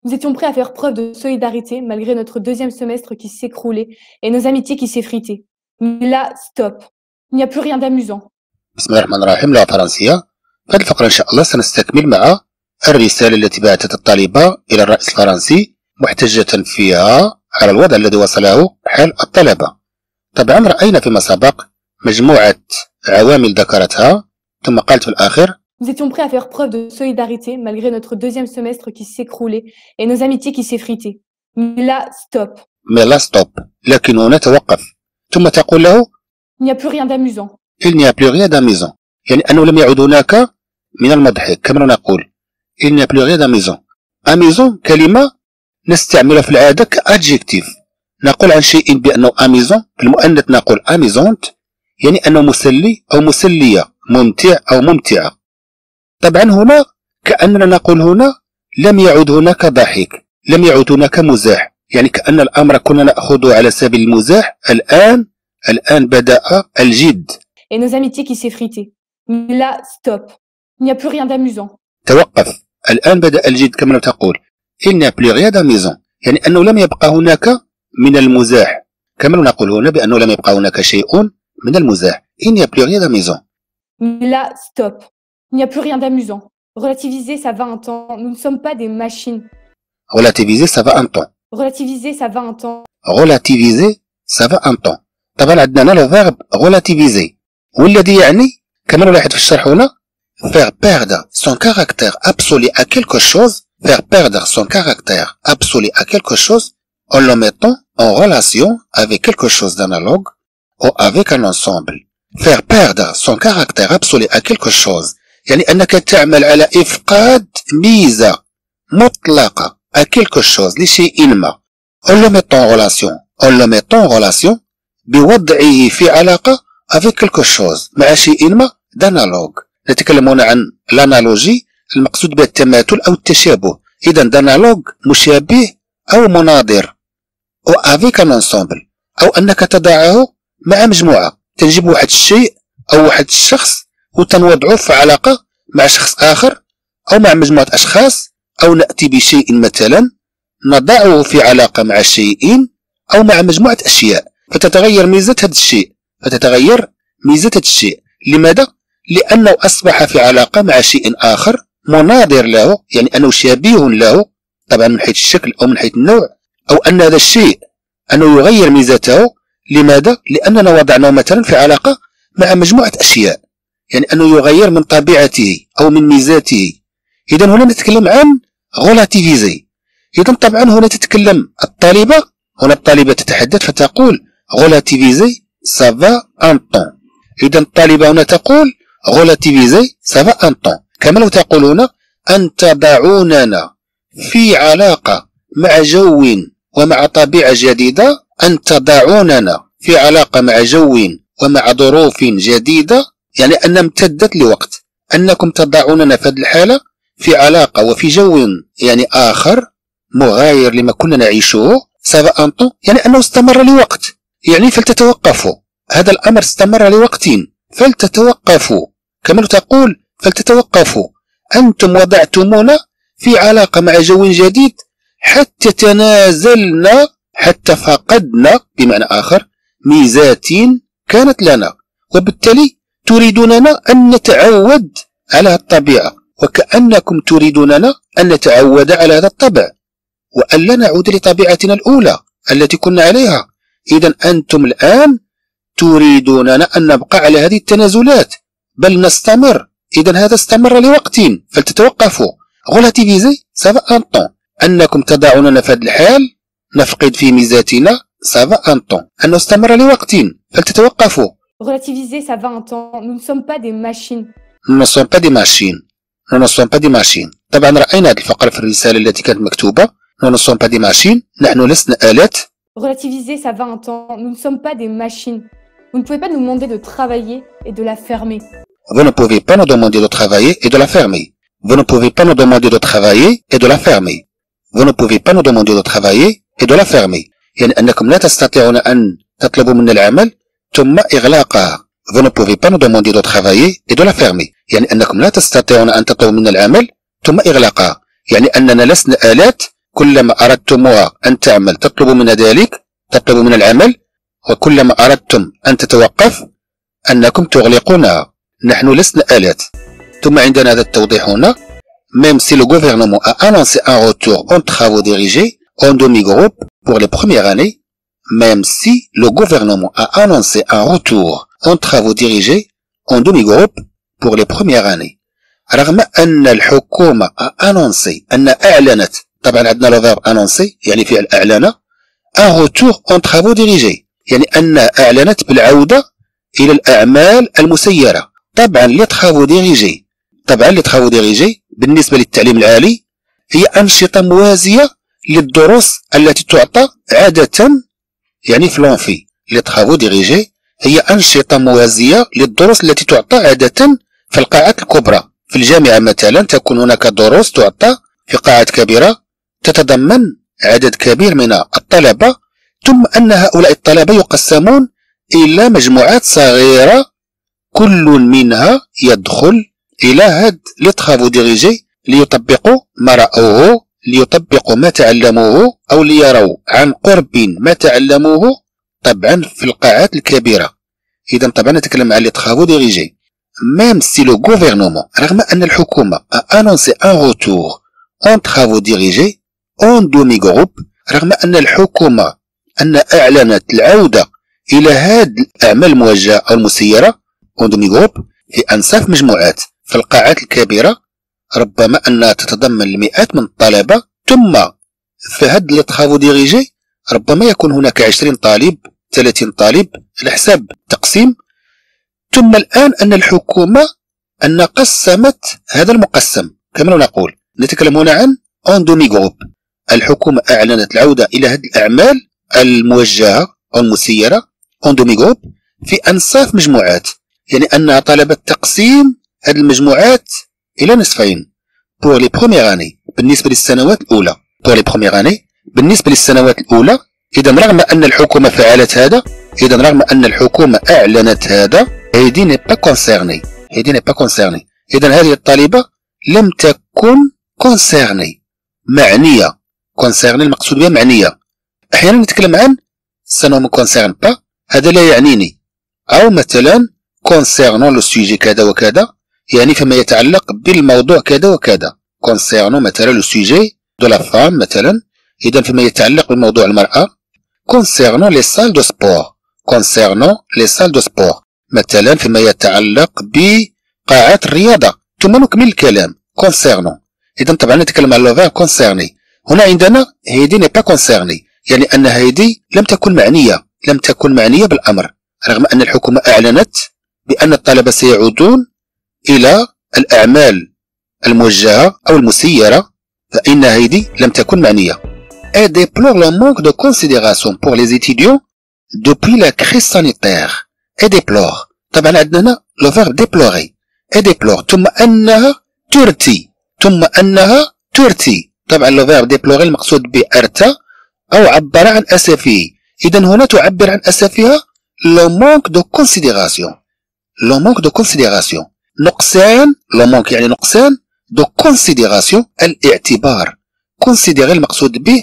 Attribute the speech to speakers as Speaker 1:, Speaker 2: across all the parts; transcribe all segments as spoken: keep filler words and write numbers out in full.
Speaker 1: Nous étions prêts à faire preuve de solidarité malgré notre deuxième semestre qui s'écroulait et nos amitiés qui s'effritaient. Mais là, stop. Il n'y a plus rien d'amusant.
Speaker 2: بسم الله الرحمن الرحيم. لغة فرنسية. في هذه الفقرة إن شاء الله سنستكمل مع الرسالة التي بعثتها الطالبة إلى الرئيس الفرنسي محتجة فيها على الوضع الذي وصله حال الطلبة. طبعا رأينا فيما سبق مجموعة عوامل ذكرتها ثم قالت في الآخر
Speaker 1: Nous étions prêts à faire preuve de solidarité malgré notre deuxième semestre qui s'écroulait et nos amitiés qui s'effritaient. Mais là, stop.
Speaker 2: Mais là, stop. لكن هنا توقف. ثم تقول له
Speaker 1: Il n'y a plus rien d'amusant.
Speaker 2: Il n'y a plus rien d'amusant. يعني أنه لم يعد هناك من المضحك كما نقول. Il n'y a plus rien d'amusant. amusant كلمة نستعملها في العادة كأدجكتيف. نقول عن شيء بأنه amusant، في المؤنث نقول amusante، يعني أنه مسلي أو مسلية، ممتع أو ممتعة. طبعا هنا كأننا نقول هنا لم يعد هناك ضحك، لم يعد هناك مزاح، يعني كأن الأمر كنا نأخذه على سبيل المزاح، الآن الآن بدأ الجد.
Speaker 1: Et nos amitiés qui s'effritaient. Mais là, stop. Il n'y a plus rien d'amusant.
Speaker 2: توقف. الآن بدأ الجد كما تقول. Il n'y a plus rien d'amusant. يعني أنه لم يبقى هناك من المزاح. كما نقول هنا بأنه لم يبقى هناك شيء من المزاح. Il n'y a plus rien d'amusant.
Speaker 1: Mais là, stop. Il n'y a plus rien d'amusant. Relativiser, ça va un temps. Nous ne sommes pas des machines.
Speaker 2: Relativiser, ça va un temps.
Speaker 1: Relativiser, ça va un temps.
Speaker 2: Relativiser, ça va un temps. طبعا عندنا le verbe relativiser والذي يعني كما نلاحظ في الشرح هنا faire perdre son caractère absolu à quelque chose, faire perdre son caractère absolu à quelque chose en le mettant en relation avec quelque chose d'analogue ou avec un ensemble. Faire perdre son caractère absolu à quelque chose يعني أنك تعمل على إفقاد ميزة مطلقة à quelque chose لشيء ما en le mettant en relation en le mettant en relation بوضعه في علاقة avec quelque chose مع شيء ما d'analogue. نتكلم هنا عن الانالوجي المقصود به التماثل أو التشابه. إذا d'analogue مشابه أو مناظر أو avec un ensemble أو أنك تضعه مع مجموعة، تنجيب واحد الشيء أو واحد الشخص وتنوضعه في علاقة مع شخص آخر أو مع مجموعة أشخاص، أو نأتي بشيء مثلا نضعه في علاقة مع شيء أو مع مجموعة أشياء فتتغير ميزة هذا الشيء فتتغير ميزة هذا الشيء. لماذا؟ لأنه أصبح في علاقة مع شيء آخر مناظر له، يعني أنه شبيه له طبعا من حيث الشكل أو من حيث النوع، أو أن هذا الشيء أنه يغير ميزته. لماذا؟ لأننا وضعناه مثلا في علاقة مع مجموعة أشياء، يعني أنه يغير من طبيعته أو من ميزاته. إذا هنا نتكلم عن relativiser. إذا طبعا هنا تتكلم الطالبة، هنا الطالبة تتحدث فتقول relativiser ça va un temps. إذا الطالبة هنا تقول relativiser ça va un temps. كما لو تقول هنا أن تضعوننا في علاقة مع جو ومع طبيعة جديدة، أن تضعوننا في علاقة مع جو ومع ظروف جديدة، يعني أن امتدت لوقت، أنكم تضعوننا في هذه الحالة في علاقة وفي جو يعني آخر مغاير لما كنا نعيشه. سافا ان طون يعني أنه استمر لوقت، يعني فلتتوقفوا. هذا الأمر استمر لوقت فلتتوقفوا. كما تقول فلتتوقفوا. أنتم وضعتمونا في علاقة مع جو جديد حتى تنازلنا، حتى فقدنا بمعنى آخر ميزات كانت لنا، وبالتالي تريدوننا أن نتعود على الطبيعة، وكأنكم تريدوننا أن نتعود على هذا الطبع وأن لا نعود لطبيعتنا الأولى التي كنا عليها. إذا أنتم الآن تريدوننا أن نبقى على هذه التنازلات بل نستمر. إذا هذا استمر لوقت فلتتوقفوا. relativiser ça va un temps. أنكم تضعوننا في هذا الحال نفقد في ميزاتنا ça va un temps. أنه استمر لوقت فلتتوقفوا.
Speaker 1: Relativiser ça va un temps. Nous ne sommes pas des machines.
Speaker 2: Nous ne sommes pas des machines. Nous ne sommes pas des machines. طبعا رأينا هذه الفقرة في الرسالة التي كانت مكتوبة. Nous ne sommes pas des machines. نحن لسنا آلات.
Speaker 1: Relativiser ça va un temps. Nous ne sommes pas des machines. Vous ne pouvez pas nous demander de travailler et de la fermer.
Speaker 2: Vous ne pouvez pas nous demander de travailler et de la fermer. Vous ne pouvez pas nous demander de travailler et de la fermer. Vous ne pouvez pas nous demander de travailler et de la fermer. يعني أنكم لا تستطيعون أن تطلبوا منا العمل ثم إغلاقها. Vous ne pouvez pas nous demander de travailler et de la fermer. يعني أنكم لا تستطيعون أن تطلبوا منا العمل ثم إغلاقها. يعني أننا لسنا آلات كلما أردتموها أن تعمل تطلب من ذلك، تطلب من العمل، وكلما أردتم أن تتوقف أنكم تغلقونها. نحن لسنا آلات. ثم عندنا هذا التوضيح هنا. Même si le gouvernement a annoncé un retour en travaux dirigés en demi-groupe pour les premières années, même si le gouvernement a annoncé un retour en travaux dirigés en demi-groupe pour les premières années. رغم أن الحكومة a annoncé أن أعلنت، طبعا عندنا لو فيرب annoncé يعني فعل أعلن، un retour en travaux dirigés يعني أن أعلنت بالعودة إلى الأعمال المسيرة. طبعا les travaux dirigés، طبعا les travaux dirigés بالنسبة للتعليم العالي هي أنشطة موازية للدروس التي تعطى عادة يعني في لونفي. les travaux dirigés هي أنشطة موازية للدروس التي تعطى عادة في القاعات الكبرى. في الجامعة مثلا تكون هناك دروس تعطى في قاعات كبيرة تتضمن عدد كبير من الطلبة، ثم أن هؤلاء الطلبة يقسمون إلى مجموعات صغيرة كل منها يدخل إلى هاد لي طرافو ديريجي ليطبقوا ما رأوه، ليطبقوا ما تعلموه، أو ليروا عن قرب ما تعلموه طبعا في القاعات الكبيرة. إذا طبعا نتكلم عن لي طرافو ديريجي. Même si le gouvernement، رغم أن الحكومة a annoncé un retour en travaux dirigés en demi-groupe، رغم أن الحكومة أن أعلنت العودة إلى هاد الأعمال الموجهة أو المسيرة en demi-groupe في أنصاف مجموعات في القاعات الكبيرة، ربما أنها تتضمن المئات من الطلبة، ثم في هاد لي طرافو ديريجي ربما يكون هناك عشرين طالب، ثلاثين طالب على حساب التقسيم. ثم الآن أن الحكومة أن قسمت هذا المقسم كما نقول، نتكلم هنا عن en demi-groupe. الحكومة أعلنت العودة إلى هذه الأعمال الموجهة أو المسيرة en demi-groupe في أنصاف مجموعات، يعني أنها طلبت تقسيم هذه المجموعات إلى نصفين. pour les premières années بالنسبة للسنوات الأولى. pour les premières années بالنسبة للسنوات الأولى. إذا رغم أن الحكومة فعلت هذا، إذا رغم أن الحكومة أعلنت هذا، هذه n'est pas concernée، هذه n'est pas concernée. إذا هذه الطالبة لم تكن concernée، معنية. concernée المقصود بها معنية. أحيانا نتكلم عن ça ne me concerne pas، هذا لا يعنيني، أو مثلا concernant le sujet كذا وكذا، يعني فيما يتعلق بالموضوع كذا وكذا. concernant مثلا le sujet de la femme مثلا، إذا فيما يتعلق بموضوع المرأة. concernant les salles de sport، concernant les salles de sport مثلا فيما يتعلق بقاعات الرياضة. ثم نكمل الكلام concernant. إذا طبعا نتكلم عن لو فيرب concerné. هنا عندنا هيدي n'est pas concernée، يعني أن هيدي لم تكن معنية، لم تكن معنية بالأمر، رغم أن الحكومة أعلنت بأن الطلبة سيعودون إلى الأعمال الموجهة أو المسيرة، فإن هيدي لم تكن معنية. Elle déplore le manque de considération pour les étudiants depuis la crise sanitaire. Elle déplore. طبعا عندنا le verbe déplorer. Elle déplore. ثم أنها ترثي. ثم أنها ترثي. طبعا le verbe déplorer المقصود بأرثى أو عبر عن أسفه. إذا هنا تعبر عن أسفها le manque de considération. le manque de considération. نقصان le manque يعني نقصان de considération الاعتبار. considérer المقصود به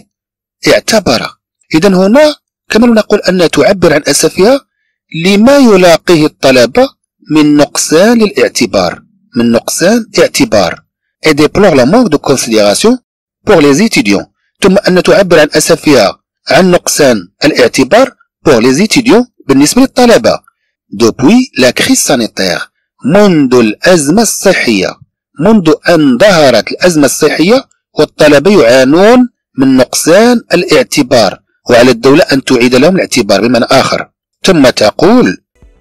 Speaker 2: اعتبر. إذا هنا كما نقول أنها تعبر عن أسفها لما يلاقيه الطلبة من نقصان الاعتبار، من نقصان اعتبار. et déplore le manque de considération pour les étudiants. ثم أن تعبر عن أسفها عن نقصان الاعتبار pour les étudiants بالنسبة للطلبة depuis la crise sanitaire، منذ الأزمة الصحية، منذ أن ظهرت الأزمة الصحية والطلبة يعانون من نقصان الاعتبار، وعلى الدولة أن تعيد لهم الاعتبار بمعنى آخر. ثم تقول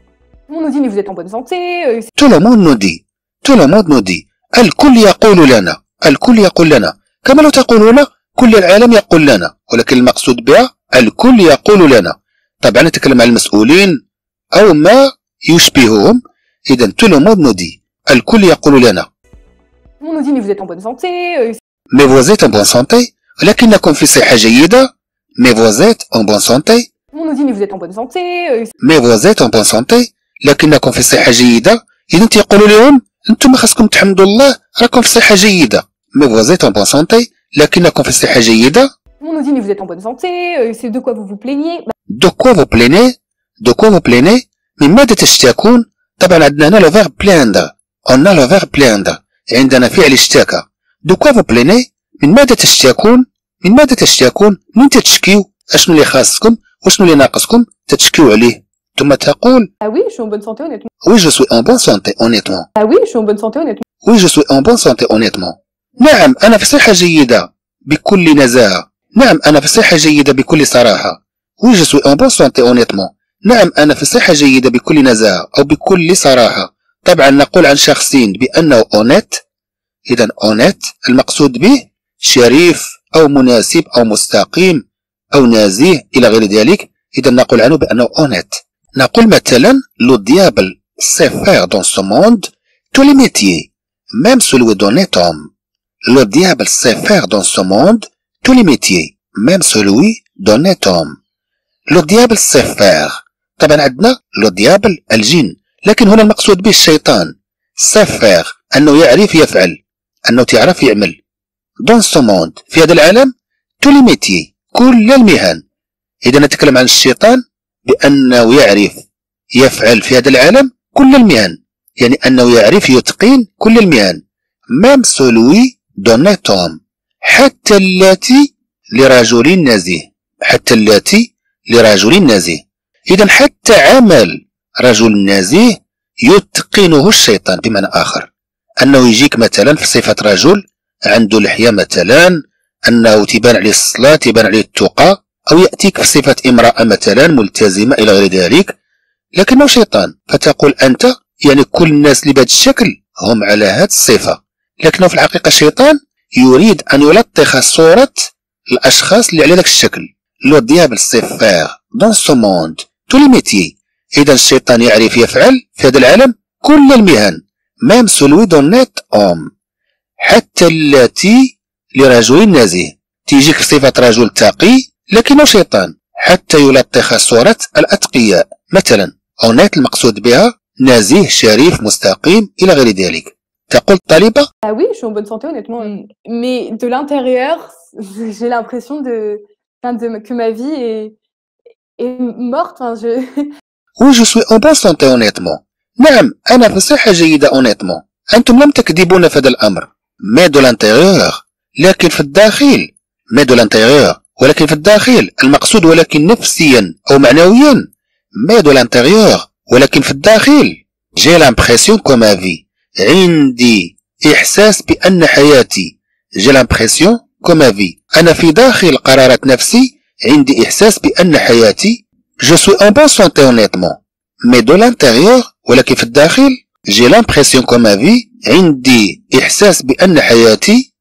Speaker 2: tout le monde nous dit، tout le monde nous dit، الكل يقول لنا، الكل يقول لنا، كما لو تقولون كل العالم يقول لنا، ولكن المقصود بها الكل يقول لنا. طبعا نتكلم عن المسؤولين أو ما يشبههم. إذا tout le monde nous dit، الكل يقول لنا. mais vous êtes en bonne santé، لكنكم في صحة جيدة. mais vous êtes en bonne santé. mais vous êtes en bonne santé، لكنكم في صحة جيدة. إذا يقولوا لهم أنتم خاصكم تحمدوا الله راكم في صحة جيدة. mais vous êtes en bonne santé، لكنكم في صحة جيدة.
Speaker 1: On nous dit mais vous êtes en bonne santé, euh, c'est de quoi vous vous plaignez.
Speaker 2: De quoi vous plaignez de quoi vous plaignez من ماذا تشتكون؟ طبعا عندنا هنا لو فيرب plaindre. on a le verbe plaindre. عندنا فعل اشتكى. de quoi vous plaignez من ماذا تشتكون؟ من ماذا تشتكون؟ من تتشكيو؟ اشنو اللي خاصكم وشنو اللي ناقصكم تتشكيو عليه؟ ثم تقول
Speaker 1: ah oui je suis en bonne santé honnêtement.
Speaker 2: oui je suis en bonne santé honnêtement.
Speaker 1: ah oui je suis en bonne santé honnêtement.
Speaker 2: oui je suis en bonne santé honnêtement. نعم أنا في صحة جيدة بكل نزاهة. نعم أنا في صحة جيدة بكل صراحة. oui je suis en bonne santé honnêtement. نعم أنا في صحة جيدة بكل نزاهة أو بكل صراحة. طبعا نقول عن شخصين بأنه honnête. إذا honnête المقصود به شريف أو مناسب أو مستقيم أو نزيه إلى غير ذلك. إذا نقول عنه بأنه honnête. نقول مثلا le diable sait faire dans ce monde tous les métiers même celui d'honnête homme. le diable sait faire dans ce monde tous les métiers même celui d'honnête homme. le diable sait faire. طبعا عندنا le diable الجن لكن هنا المقصود به الشيطان. sait faire أنه يعرف يفعل أنه تعرف يعمل. dans ce monde في هذا العالم tous les métiers كل المهن. إذا نتكلم عن الشيطان بأنه يعرف يفعل في هذا العالم كل المهن يعني أنه يعرف يتقين كل المهن. même celui d'honnête homme حتى التي لرجل نزيه. حتى التي لرجل نزيه. إذا حتى عمل رجل نزيه يتقنه الشيطان. بمعنى آخر أنه يجيك مثلا في صفة رجل عنده لحية مثلا أنه تبان عليه الصلاة تبان عليه التقى أو يأتيك في صفة امرأة مثلا ملتزمة إلى غير ذلك لكنه شيطان فتقول أنت يعني كل الناس اللي بهذا الشكل هم على هذه الصفة لكنه في الحقيقة الشيطان يريد أن يلطخ صورة الأشخاص اللي على ذاك الشكل. le diable sait faire dans ce monde tous les métiers. إذا الشيطان يعرف يفعل في هذا العالم كل المهن même celui d'honnête homme حتى التي لرجل نزيه. تيجيك في صفة رجل تقي لكنه شيطان حتى يلطخ صورة الأتقياء مثلا honnête المقصود بها نزيه شريف مستقيم إلى غير ذلك. تقول طالبة
Speaker 1: ah oui je suis en bonne santé honnêtement mais de l'intérieur j'ai l'impression de, de que ma vie est, est morte. Enfin, je...
Speaker 2: oui je suis en bonne santé honnêtement. نعم أنا في صحة جيدة honnêtement. أنتم لم تكذبون في هذا الأمر. mais de l'intérieur لكن في الداخل mais de l'intérieur ولكن في الداخل المقصود ولكن نفسيا أو معنويا mais de l'intérieur ولكن في الداخل j'ai l'impression que ma vie عندي إحساس بأن حياتي j'ai l'impression que ma vie أنا في داخل قرارات نفسي عندي إحساس بأن حياتي je suis en bonne santé honnêtement mais de l'intérieur ولكن في الداخل j'ai l'impression que ma vie عندي إحساس بأن حياتي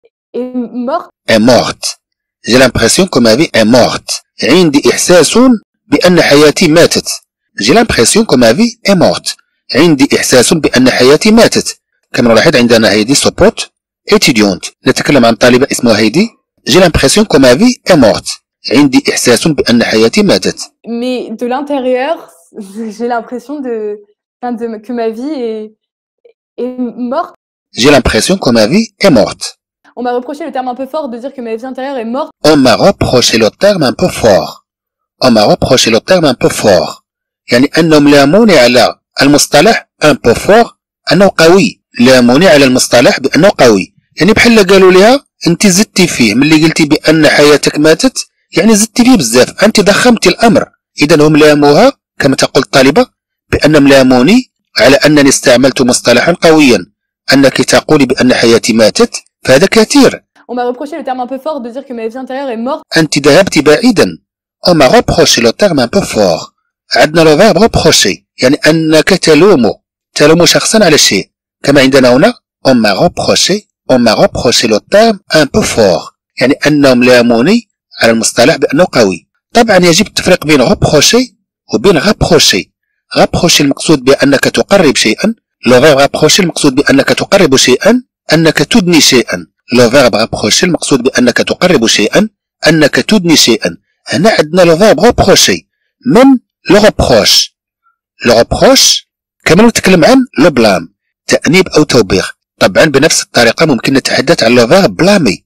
Speaker 2: est morte. j'ai l'impression que ma vie est morte. عندي إحساس بأن حياتي ماتت. j'ai l'impression que ma vie est morte. عندي إحساس بأن حياتي ماتت. كما نلاحظ عندنا هيدي سبوت étudiante نتكلم عن طالبة اسمها هيدي. j'ai l'impression que ma vie est morte. عندي إحساس بأن حياتي ماتت.
Speaker 1: mais de l'intérieur j'ai l'impression de, de que ma vie est, est morte.
Speaker 2: j'ai l'impression que ma vie est morte.
Speaker 1: On m'a reproché le terme un peu fort de dire que ma vie intérieure est morte.
Speaker 2: On m'a reproché le terme un peu fort. On m'a reproché le terme un peu fort. يعني أنهم لاموني على المصطلح un peu fort أنه قوي. لاموني على المصطلح بأنه قوي. يعني بحال قالوا لها أنت زدتي فيه ملي قلتي بأن حياتك ماتت يعني زدتي فيه بزاف أنت ضخمتي الأمر. إذا هم لاموها كما تقول الطالبة بأنهم لاموني على أنني استعملت مصطلحا قويا أنك تقولي بأن حياتي ماتت فهذا كثير.
Speaker 1: On m'a reproché le terme un peu fort de dire que ma vie intérieure est morte.
Speaker 2: أنت ذهبت بعيدا. On m'a reproché le terme un peu fort. عندنا لو فيرب reprocher يعني أنك تلوم تلوم شخصا على شيء كما عندنا هنا on m'a reproché on m'a reproché le terme un peu fort يعني أنهم لاموني على المصطلح بأنه قوي. طبعا يجب التفريق بين reprocher وبين rapprocher. rapprocher المقصود بأنك تقرب شيئا. لو فيرب rapprocher المقصود بأنك تقرب شيئا أنك تدني شيئا. لو فيرب rapprocher المقصود بأنك تقرب شيئا أنك تدني شيئا. هنا عندنا لو فيرب reprocher من لو reproche. لو reproche كما نتكلم عن لو بلام تأنيب أو توبيخ. طبعا بنفس الطريقة ممكن نتحدث عن لو فيرب blâmer.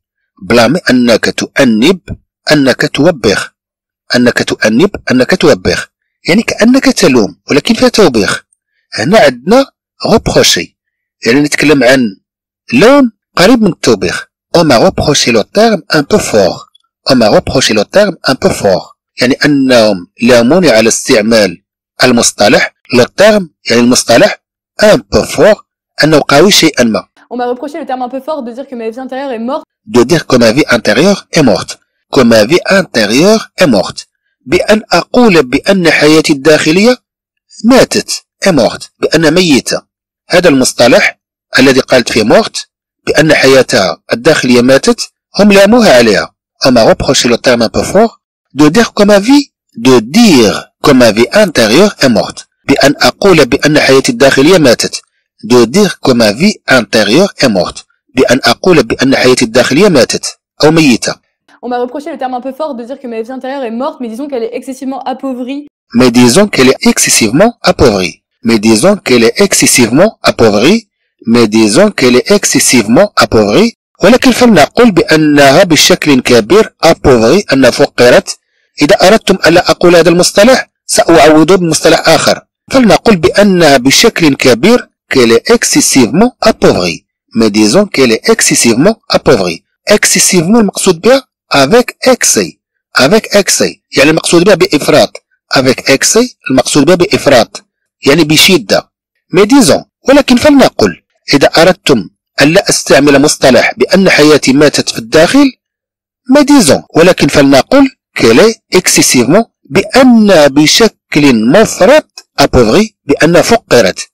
Speaker 2: بلامي أنك تؤنب، أنك توبخ، أنك تؤنب، أنك توبخ، يعني كأنك تلوم ولكن فيها توبيخ. هنا عندنا reprocher، يعني نتكلم عن لوم قريب من التوبيخ. on m'a reproché le terme un peu fort، on m'a reproché le terme un peu fort، يعني أنهم لاموني على استعمال المصطلح le terme، يعني المصطلح un peu fort، أنه قوي شيئا ما.
Speaker 1: On m'a reproché le terme un peu fort de dire que ma vie intérieure est morte.
Speaker 2: De dire que ma vie intérieure est morte. Que ma vie intérieure est morte. بأن أقول بأن حياتي الداخلية ماتت. est morte. بأن ميتة. هذا المصطلح الذي قالت فيه morte بأن حياتها الداخلية ماتت هم لاموها عليها. On m'a reproché le terme un peu fort de dire que ma vie de dire que ma vie intérieure est morte. بأن أقول بأن حياتي الداخلية ماتت. de dire que ma vie intérieure est morte. بأن أقول بأن حياتي الداخلية ماتت أو ميتة.
Speaker 1: On m'a reproché le terme un peu fort de dire que ma vie intérieure est morte, mais disons qu'elle est excessivement appauvrie.
Speaker 2: Mais disons qu'elle est excessivement appauvrie. Mais disons qu'elle est excessivement appauvrie. Mais disons qu'elle est excessivement appauvrie. ولكن فلنقل بأنها بشكل كبير appauvrie، أنها فقرت. إذا أردتم ألا أقول هذا المصطلح سأعوضه بمصطلح آخر. فلنقل بأنها بشكل كبير qu'elle est excessivement appauvrie. Mais disons qu'elle est excessivement appauvrie. excessivement المقصود بها avec excès. avec excès يعني المقصود بها بإفراط. avec excès المقصود بها بإفراط يعني بشدة. mais disons ولكن فلنقل إذا أردتم ألا أستعمل مصطلح بأن حياتي ماتت في الداخل mais disons ولكن فلنقل qu'elle est excessivement بأن بشكل مفرط appauvrie بأن فقرت.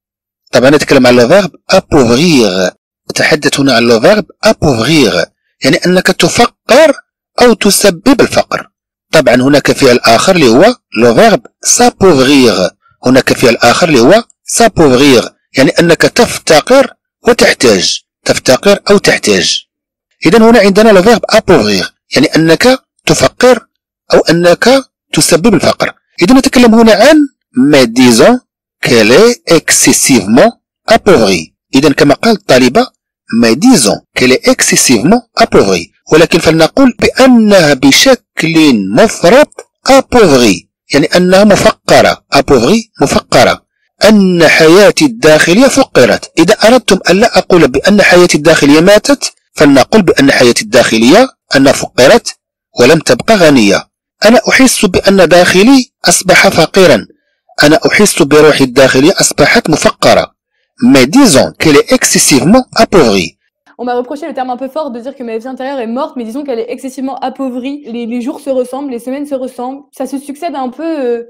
Speaker 2: طبعا نتكلم عن لو فيرب appauvrir. نتحدث هنا عن لو فيرب appauvrir يعني أنك تفقر أو تسبب الفقر. طبعا هناك فعل آخر اللي هو لو فيرب s'appauvrir. هناك فعل آخر اللي هو s'appauvrir يعني أنك تفتقر وتحتاج. تفتقر أو تحتاج. إذا هنا عندنا لو فيرب appauvrir يعني أنك تفقر أو أنك تسبب الفقر. إذا نتكلم هنا عن mais disons qu'elle est excessivement appauvrie. إذا كما قال الطالبة mais disons qu'elle est excessivement appauvrie. ولكن فلنقول بأنها بشكل مفرط appauvrie يعني أنها مفقرة. appauvrie مفقرة. أن حياتي الداخلية فقرت. إذا أردتم ألا أقول بأن حياتي الداخلية ماتت فلنقول بأن حياتي الداخلية أنها فقرت ولم تبقى غنية. أنا أحس بأن داخلي أصبح فقيرا. أنا أحس بروحي الداخلية أصبحت مفقرة. mais disons qu'elle est excessivement appauvrie.
Speaker 1: On m'a reproché le terme un peu fort de dire que ma vie intérieure est morte, mais disons qu'elle est excessivement appauvrie. Les, les jours se ressemblent, les semaines se ressemblent. Ça se succède un peu... Euh...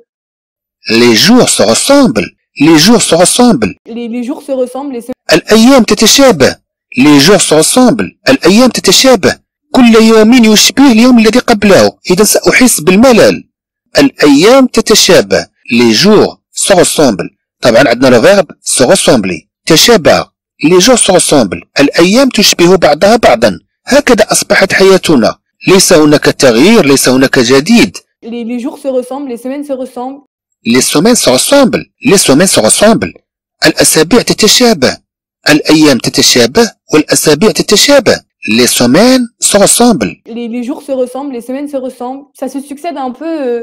Speaker 2: Les jours se ressemblent. Les jours se ressemblent.
Speaker 1: Les, les jours se ressemblent, les semaines...
Speaker 2: الأيام تتشابه. Les jours se ressemblent. الأيام تتشابه. كل يوم يشبه اليوم الذي قبله. إذا سأحس بالملل. الأيام تتشابه. Les jours se ressemblent. طبعا عندنا لو فيرب se ressembler. تشابه. Les jours se ressemblent. الأيام تشبه بعضها بعضا. هكذا أصبحت حياتنا. ليس هناك تغيير، ليس هناك جديد.
Speaker 1: Les, les jours se ressemblent, les semaines se ressemblent.
Speaker 2: Les semaines se ressemblent. Les semaines se ressemblent. الأسابيع تتشابه. الأيام تتشابه والأسابيع تتشابه. Les semaines se ressemblent.
Speaker 1: Les, les jours se ressemblent, les semaines se ressemblent. Ça se succède un peu... Euh...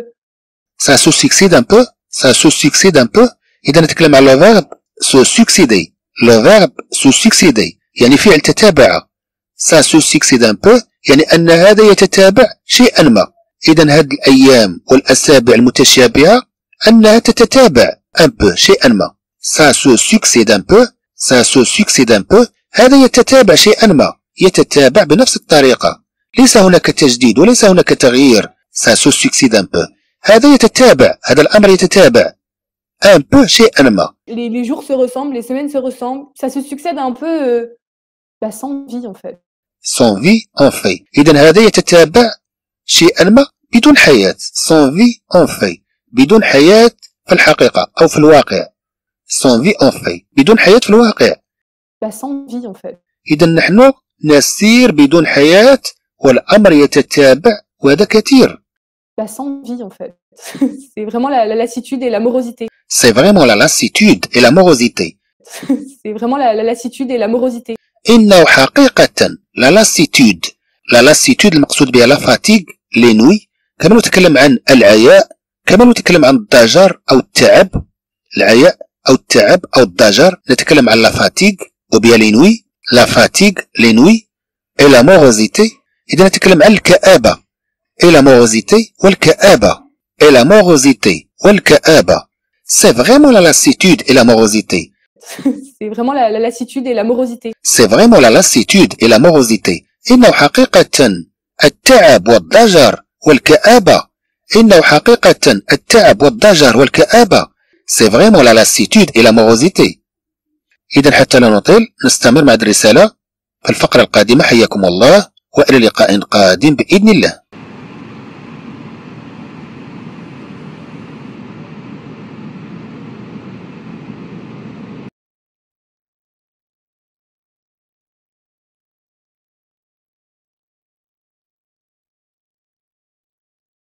Speaker 2: Ça se succède un peu. Ça se succède un peu. إذا نتكلم على le verbe se succéder. Le verbe se succéder يعني فعل تتابع. ça se succède un peu يعني أن هذا يتتابع شيئا ما. إذا هذه الأيام والأسابيع المتشابهة أنها تتتابع un peu شيئا ما. ça se succède un peu. ça se succède un peu هذا يتتابع شيئا ما. يتتابع بنفس الطريقة. ليس هناك تجديد وليس هناك تغيير. ça se succède un peu هذا يتتابع. هذا الأمر يتتابع un peu شيئا ما.
Speaker 1: Les, les jours se ressemblent, les semaines se ressemblent. Ça se succède un peu... Euh... Bah, sans vie, en fait.
Speaker 2: Sans vie, en fait. إذا هذا يتتابع شيئا ما بدون حياة. sans vie, en fait. بدون حياة في الحقيقة أو في الواقع. sans vie, en fait. بدون حياة في الواقع.
Speaker 1: Bah, sans vie, en fait.
Speaker 2: إذا نحن نسير بدون حياة والأمر يتتابع وهذا كثير.
Speaker 1: Bah, sans vie, en fait. C'est vraiment la, la lassitude et la morosité.
Speaker 2: C'est vraiment la lassitude et la morosité.
Speaker 1: C'est vraiment la, la lassitude et la morosité.
Speaker 2: إنه حقيقة la lassitude لا لاسيتود المقصود بها لا فاتيغ لينوي، كما نتكلم عن العياء، كما نتكلم عن الضجر أو التعب. العياء أو التعب أو الضجر نتكلم عن لا فاتيغ وبها لينوي، لا فاتيغ لينوي et la morosité. إذا نتكلم عن الكآبة et la morosité والكآبة et la morosité والكآبة. C'est vraiment la lassitude et la morosité.
Speaker 1: C'est vraiment la, la lassitude et la morosité.
Speaker 2: C'est vraiment la lassitude et la morosité. إنه حقيقة التعب والضجر والكآبة. إنه حقيقة التعب والضجر والكآبة. C'est vraiment la lassitude et la morosité. إذا حتى لا نطيل نستمر مع الرسالة في الفقرة القادمة. حياكم الله وإلى لقاء قادم بإذن الله.